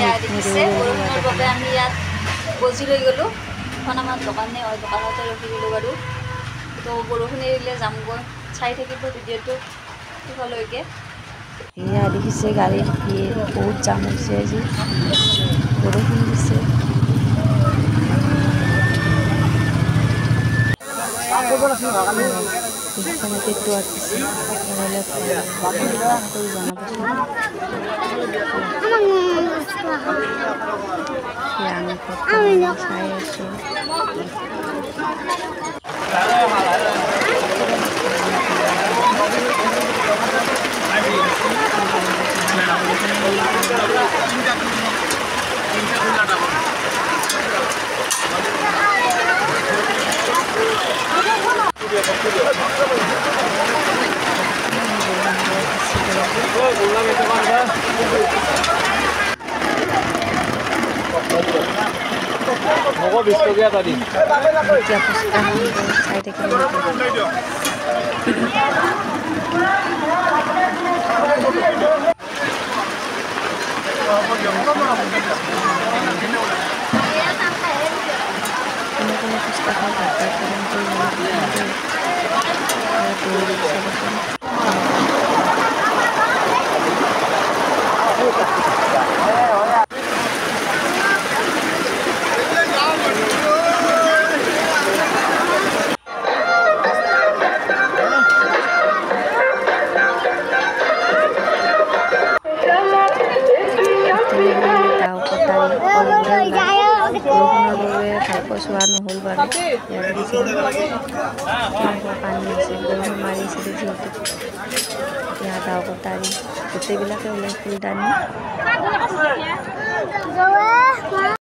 দেখিছে বৰষুণৰ বাবে আমি ইয়াত বজি লৈ গ'লোঁ। এখন আমাৰ দোকানে হয়, দোকানতে ৰখি দিলোঁ বাৰু। তো বৰষুণ এৰিলে যামগৈ, চাই থাকিব ভিডিঅ'টো শেষলৈকে। এয়া দেখিছে গাড়ীৰ ভিৰ বহুত জাম হৈছে আজি, বৰষুণ দিছে। এইখানে পেটু আঁকিছে নহ'লে কৰি জনাবচোন। চাই আছোঁ। চোৱা নহ'ল বাৰু, পানী আছে, বৰষুণ মাৰিছিলে যিহেতু ইয়াত দাও কটাৰী গোটেইবিলাকে ওলাই ফুলদানি।